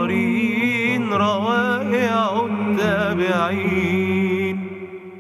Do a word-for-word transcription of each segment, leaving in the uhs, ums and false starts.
العطارين روائع التابعين.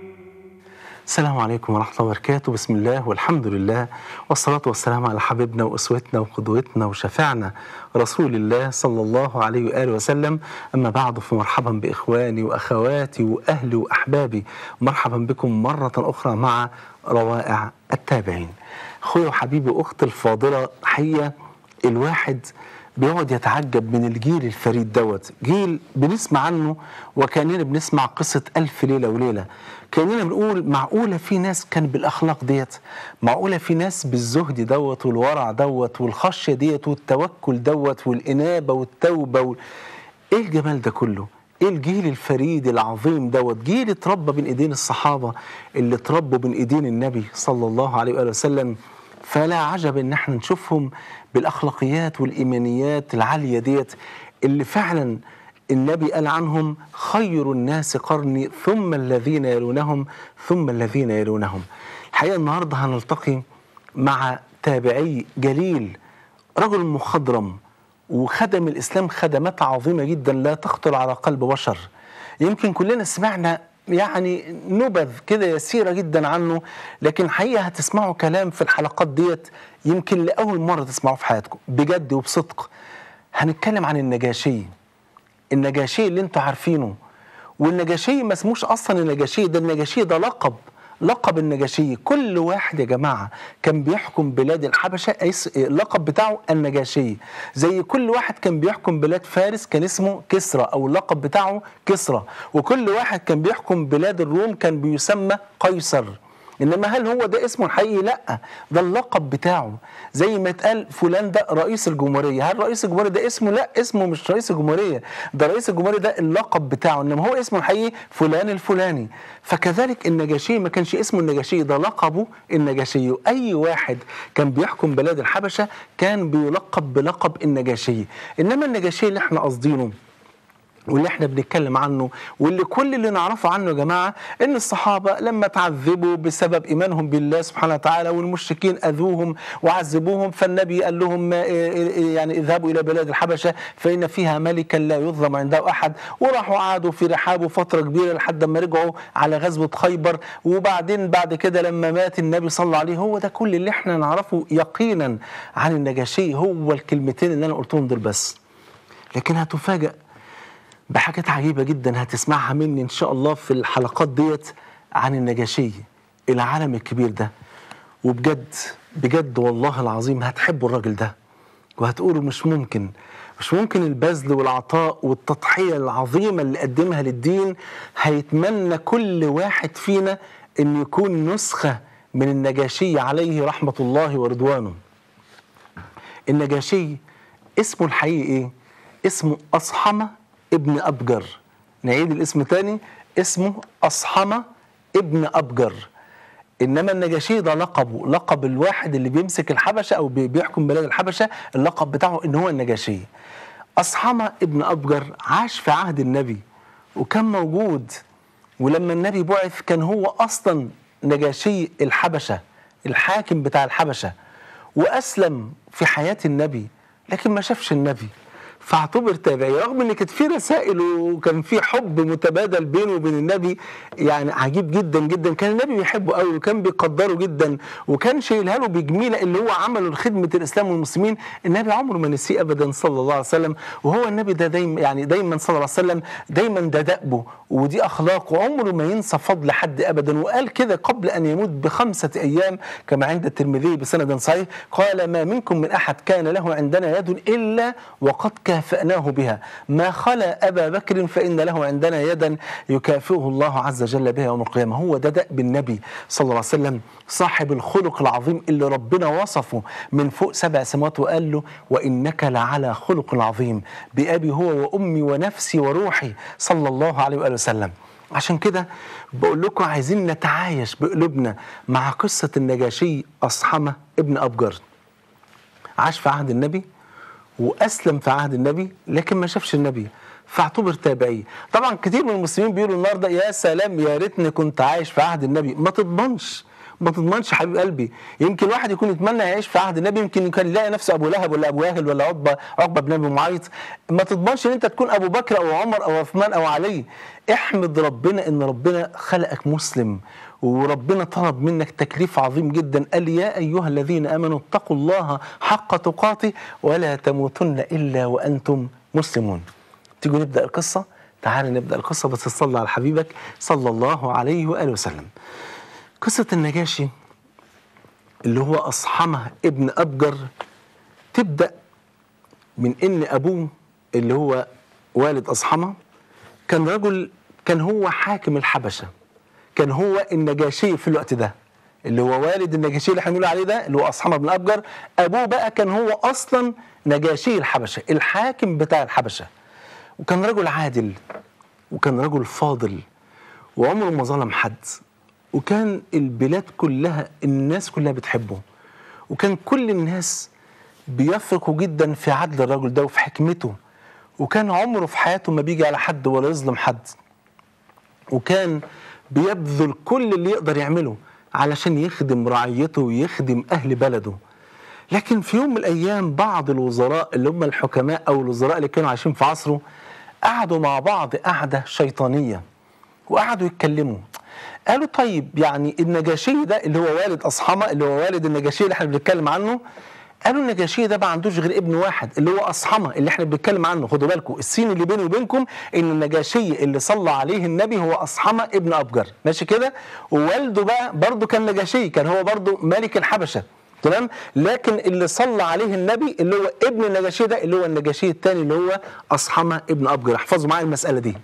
السلام عليكم ورحمة الله وبركاته. بسم الله والحمد لله والصلاة والسلام على حبيبنا وأسوتنا وقدوتنا وشفيعنا رسول الله صلى الله عليه وآله وسلم. أما بعد، فمرحبا بإخواني وأخواتي وأهلي وأحبابي، مرحبا بكم مرة أخرى مع روائع التابعين. أخوي وحبيبي أختي الفاضلة، حقيقة الواحد بيقعد يتعجب من الجيل الفريد دوت، جيل بنسمع عنه وكأننا بنسمع قصة ألف ليلة وليلة. كأننا بنقول معقولة في ناس كان بالأخلاق ديت؟ معقولة في ناس بالزهد دوت والورع دوت والخشية ديت والتوكل دوت والإنابة والتوبة و... إيه الجمال ده كله؟ إيه الجيل الفريد العظيم دوت؟ جيل اتربى بين إيدين الصحابة اللي اتربوا بين إيدين النبي صلى الله عليه وآله وسلم. فلا عجب إن احنا نشوفهم بالأخلاقيات والإيمانيات العالية ديت، اللي فعلا النبي قال عنهم خير الناس قرني ثم الذين يلونهم ثم الذين يلونهم. الحقيقة النهاردة هنلتقي مع تابعي جليل، رجل مخضرم وخدم الإسلام خدمات عظيمة جدا لا تخطر على قلب بشر. يمكن كلنا سمعنا يعني نبذ كده يسيرة جدا عنه، لكن حقيقة هتسمعوا كلام في الحلقات ديت يمكن لأول مرة تسمعوه في حياتكم بجد وبصدق. هنتكلم عن النجاشي، النجاشي اللي انتوا عارفينه. والنجاشي ما اسموش اصلا النجاشي ده، النجاشي ده لقب، لقب النجاشي. كل واحد يا جماعة كان بيحكم بلاد الحبشة اللقب بتاعه النجاشي، زي كل واحد كان بيحكم بلاد فارس كان اسمه كسرى أو اللقب بتاعه كسرى، وكل واحد كان بيحكم بلاد الروم كان بيسمى قيصر. إنما هل هو ده اسمه الحقيقي؟ لأ، ده اللقب بتاعه. زي ما اتقال فلان ده رئيس الجمهورية، هل رئيس الجمهورية ده اسمه؟ لأ، اسمه مش رئيس الجمهورية، ده رئيس الجمهورية ده اللقب بتاعه، إنما هو اسمه الحقيقي فلان الفلاني. فكذلك النجاشي ما كانش اسمه النجاشي، ده لقبه النجاشي. أي واحد كان بيحكم بلاد الحبشة كان بيلقب بلقب النجاشي. إنما النجاشي اللي احنا قصدينه واللي احنا بنتكلم عنه واللي كل اللي نعرفه عنه يا جماعة ان الصحابة لما تعذبوا بسبب ايمانهم بالله سبحانه وتعالى والمشركين اذوهم وعذبوهم، فالنبي قال لهم يعني اذهبوا الى بلاد الحبشة فان فيها ملكا لا يظلم عنده احد، وراحوا قعدوا في رحابه فترة كبيرة لحد ما رجعوا على غزوة خيبر. وبعدين بعد كده لما مات النبي صلى الله عليه، هو ده كل اللي احنا نعرفه يقينا عن النجاشي، هو الكلمتين اللي انا قلتهم دول بس. لكن هتفاجأ بحاجات عجيبة جدا هتسمعها مني إن شاء الله في الحلقات ديت عن النجاشي، العالم الكبير ده. وبجد بجد والله العظيم هتحبوا الراجل ده وهتقولوا مش ممكن مش ممكن البذل والعطاء والتضحية العظيمة اللي قدمها للدين. هيتمنى كل واحد فينا إن يكون نسخة من النجاشي عليه رحمة الله ورضوانه. النجاشي اسمه الحقيقي إيه؟ اسمه أصحمة ابن أبجر. نعيد الاسم تاني، اسمه أصحمة ابن أبجر. إنما النجاشي ده لقبه، لقب الواحد اللي بيمسك الحبشة أو بيحكم بلاد الحبشة، اللقب بتاعه إن هو النجاشي. أصحمة ابن أبجر عاش في عهد النبي وكان موجود، ولما النبي بعث كان هو أصلا نجاشي الحبشة، الحاكم بتاع الحبشة، وأسلم في حياة النبي لكن ما شافش النبي، فاعتبر تابعي. رغم ان كانت في رسائل وكان في حب متبادل بينه وبين النبي يعني عجيب جدا جدا، كان النبي بيحبه قوي وكان بيقدره جدا وكان شايلها له بجميله اللي هو عمله لخدمه الاسلام والمسلمين. النبي عمره ما نسيه ابدا صلى الله عليه وسلم، وهو النبي ده دايما يعني دايما صلى الله عليه وسلم دايما ده دأبه ودي اخلاقه، وعمره ما ينسى فضل حد ابدا. وقال كده قبل ان يموت بخمسه ايام كما عند الترمذي بسند صحيح، قال ما منكم من احد كان له عندنا يد الا وقد كافأناه بها، ما خلا أبا بكر فإن له عندنا يدا يكافئه الله عز وجل بها يوم القيامة. هو ده دأب النبي صلى الله عليه وسلم، صاحب الخلق العظيم اللي ربنا وصفه من فوق سبع سماوات وقال له وإنك لعلى خلق عظيم بأبي هو وأمي ونفسي وروحي صلى الله عليه وآله وسلم. عشان كده بقول لكم عايزين نتعايش بقلوبنا مع قصة النجاشي أصحمة ابن أبجر. عاش في عهد النبي وأسلم في عهد النبي لكن ما شافش النبي، فاعتبر تابعي. طبعا كتير من المسلمين بيقولوا النهارده يا سلام يا ريتني كنت عايش في عهد النبي. ما تضمنش ما تضمنش حبيب قلبي. يمكن واحد يكون يتمنى يعيش في عهد النبي، يمكن كان يلاقي نفسه ابو لهب ولا ابو جهل ولا عقبه عقبه بن ابي معيط. ما تضمنش ان انت تكون ابو بكر او عمر او عثمان او علي. احمد ربنا ان ربنا خلقك مسلم، وربنا طلب منك تكليف عظيم جدا، قال يا ايها الذين امنوا اتقوا الله حق تقاته ولا تموتن الا وانتم مسلمون. تيجوا نبدا القصه؟ تعال نبدا القصه، بس تصلي على حبيبك صلى الله عليه واله وسلم. قصه النجاشي اللي هو أصحمة ابن أبجر تبدأ من إن أبوه اللي هو والد أصحمة كان رجل، كان هو حاكم الحبشة، كان هو النجاشي في الوقت ده، اللي هو والد النجاشي اللي هنقول عليه ده اللي هو أصحمة بن أبجر. أبوه بقى كان هو أصلا نجاشي الحبشة، الحاكم بتاع الحبشة، وكان رجل عادل وكان رجل فاضل وعمره ما ظلم حد، وكان البلاد كلها الناس كلها بتحبه، وكان كل الناس بيثقوا جدا في عدل الرجل ده وفي حكمته، وكان عمره في حياته ما بيجي على حد ولا يظلم حد، وكان بيبذل كل اللي يقدر يعمله علشان يخدم رعيته ويخدم أهل بلده. لكن في يوم من الأيام بعض الوزراء اللي هم الحكماء أو الوزراء اللي كانوا عايشين في عصره قعدوا مع بعض قعدة شيطانية وقعدوا يتكلموا. قالوا طيب يعني النجاشي ده اللي هو والد أصحمة اللي هو والد النجاشي اللي احنا بنتكلم عنه، قالوا النجاشي ده ما عندوش غير ابن واحد اللي هو أصحمة اللي احنا بنتكلم عنه. خدوا بالكم السين اللي بيني وبينكم ان النجاشي اللي صلى عليه النبي هو أصحمة ابن أبجر، ماشي كده؟ ووالده بقى برضه كان نجاشي، كان هو برضه ملك الحبشة، تمام؟ لكن اللي صلى عليه النبي اللي هو ابن النجاشي ده اللي هو النجاشي الثاني اللي هو أصحمة ابن أبجر. احفظوا معايا المسألة دي.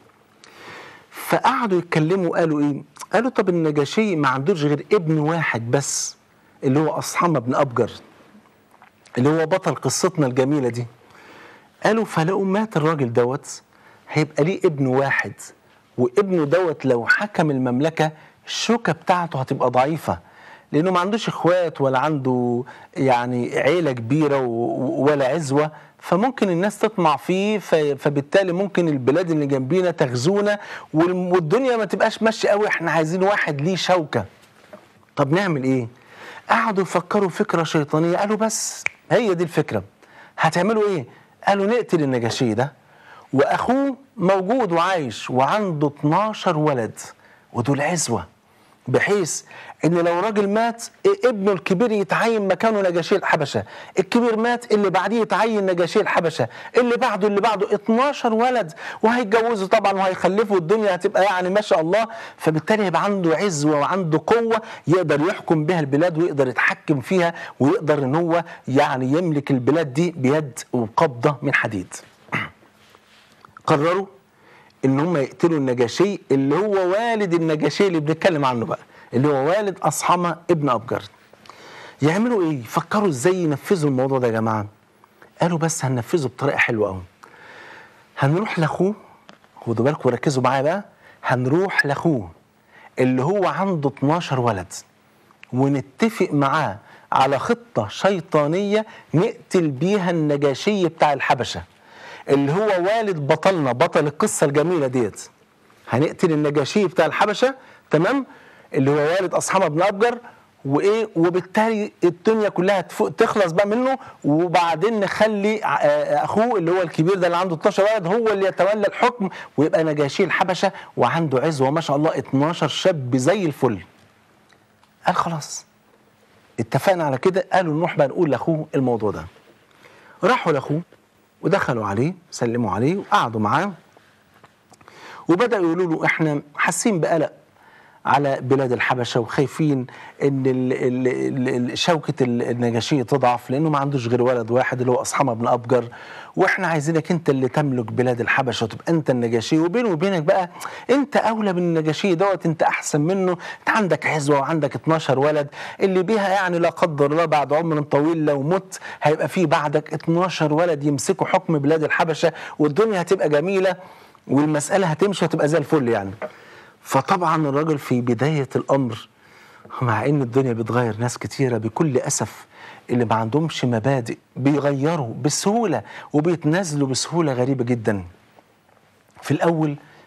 فقعدوا يتكلموا قالوا ايه؟ قالوا طب النجاشي ما عندوش غير ابن واحد بس اللي هو أصحمة بن أبجر اللي هو بطل قصتنا الجميلة دي. قالوا فلو مات الراجل دوت هيبقى ليه ابن واحد، وابنه دوت لو حكم المملكة الشوكة بتاعته هتبقى ضعيفة، لأنه ما عندوش إخوات ولا عنده يعني عيلة كبيرة ولا عزوة، فممكن الناس تطمع فيه، فبالتالي ممكن البلاد اللي جنبينا تغزونا والدنيا ما تبقاش ماشية قوي، احنا عايزين واحد ليه شوكة. طب نعمل ايه؟ قعدوا يفكروا فكرة شيطانية. قالوا بس هي دي الفكرة، هتعملوا ايه؟ قالوا نقتل النجاشي ده واخوه موجود وعايش وعنده اتناشر ولد ودول عزوة، بحيث ان لو راجل مات ابنه الكبير يتعين مكانه نجاشي الحبشة، الكبير مات اللي بعديه يتعين نجاشي الحبشة، اللي بعده اللي بعده اتناشر ولد، وهيتجوزوا طبعا وهيخلفوا، الدنيا هتبقى يعني ما شاء الله. فبالتالي يبقى عنده عزوة وعنده قوة يقدر يحكم بها البلاد ويقدر يتحكم فيها ويقدر ان هو يعني يملك البلاد دي بيد وقبضة من حديد. قرروا ان هم يقتلوا النجاشي اللي هو والد النجاشي اللي بنتكلم عنه بقى اللي هو والد أصحمة ابن أبجر. يعملوا ايه؟ فكروا ازاي ينفذوا الموضوع ده يا جماعة. قالوا بس هننفذه بطريقة حلوة قوي. هنروح لاخوه، خدوا بالكم وركزوا معايا بقى، هنروح لاخوه اللي هو عنده اتناشر ولد ونتفق معاه على خطة شيطانية نقتل بيها النجاشي بتاع الحبشة اللي هو والد بطلنا بطل القصة الجميلة ديت. هنقتل النجاشي بتاع الحبشة، تمام، اللي هو والد أصحمة بن أبجر، وايه، وبالتالي الدنيا كلها تخلص بقى منه، وبعدين نخلي اخوه اللي هو الكبير ده اللي عنده اتناشر ولد هو اللي يتولى الحكم ويبقى نجاشي الحبشة وعنده عزوة ما شاء الله اتناشر شاب زي الفل. قال خلاص اتفقنا على كده. قالوا نروح بقى نقول لاخوه الموضوع ده. راحوا لاخوه ودخلوا عليه سلموا عليه وقعدوا معاه وبدأوا يقولوا له احنا حاسين بقلق على بلاد الحبشة وخايفين ان ال ال ال شوكة النجاشي تضعف لانه ما عندوش غير ولد واحد اللي هو أصحمة بن أبجر، واحنا عايزينك انت اللي تملك بلاد الحبشة وتبقى انت النجاشي، وبينه وبينك بقى انت اولى بالنجاشي دوت، انت احسن منه، انت عندك عزوة وعندك اتناشر ولد اللي بيها يعني لا قدر الله بعد عمر طويل لو مت هيبقى فيه بعدك اتناشر ولد يمسكوا حكم بلاد الحبشة والدنيا هتبقى جميلة والمسألة هتمشي وتبقى زي الفل يعني. فطبعا الراجل في بداية الأمر مع إن الدنيا بتغير ناس كتيرة بكل أسف اللي ما عندهمش مبادئ بيغيروا بسهولة وبيتنازلوا بسهولة غريبة جدا. في الأول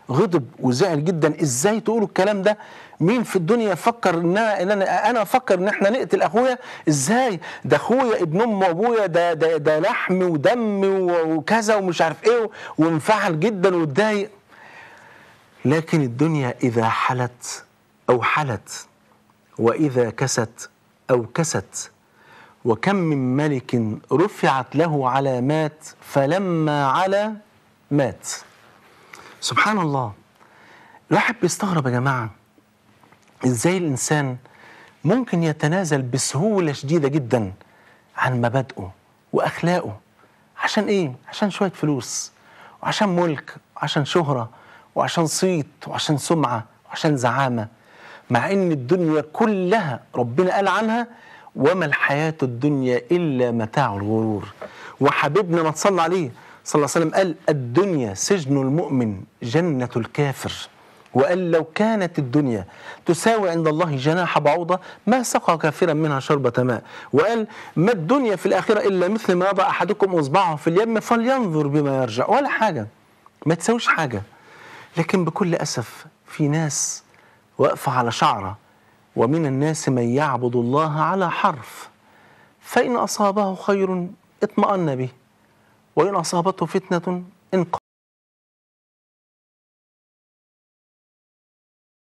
غضب وزعل جدا. ازاي تقولوا الكلام ده؟ مين في الدنيا يفكر ان انا ان انا انا افكر ان احنا نقتل اخويا؟ ازاي؟ ده اخويا ابن ام وابويا، ده ده ده لحم ودم وكذا ومش عارف ايه، وانفعل جدا واتضايق. لكن الدنيا اذا حلت او حلت، واذا كست او كست، وكم من ملك رفعت له علامات فلما علا مات. سبحان الله. الواحد بيستغرب يا جماعة ازاي الانسان ممكن يتنازل بسهولة شديدة جدا عن مبادئه واخلاقه. عشان ايه؟ عشان شوية فلوس، وعشان ملك، وعشان شهرة، وعشان صيت، وعشان سمعة، وعشان زعامة. مع ان الدنيا كلها ربنا قال عنها وما الحياة الدنيا إلا متاع الغرور. وحبيبنا ما تصلى عليه صلى الله عليه وسلم قال الدنيا سجن المؤمن جنة الكافر. وقال لو كانت الدنيا تساوي عند الله جناح بعوضة ما سقى كافرا منها شربة ماء. وقال ما الدنيا في الآخرة إلا مثل ما يضع أحدكم إصبعه في اليم فلينظر بما يرجع. ولا حاجة، ما تساويش حاجة. لكن بكل أسف في ناس واقفة على شعرة، ومن الناس من يعبد الله على حرف، فإن أصابه خير اطمأن به، وإن أصابته فتنة انقلب